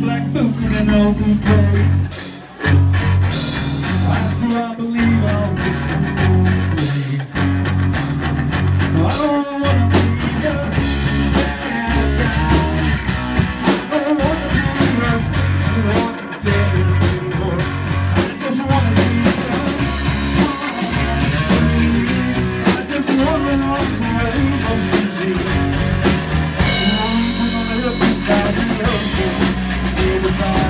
black boots and an old suitcase. After I believe I'll get the place. No, I don't wanna be the bad guy. I don't wanna be rushed. I don't wanna dance anymore. I just wanna see some trees. I just wanna walk away from the I'm gonna look inside the ocean.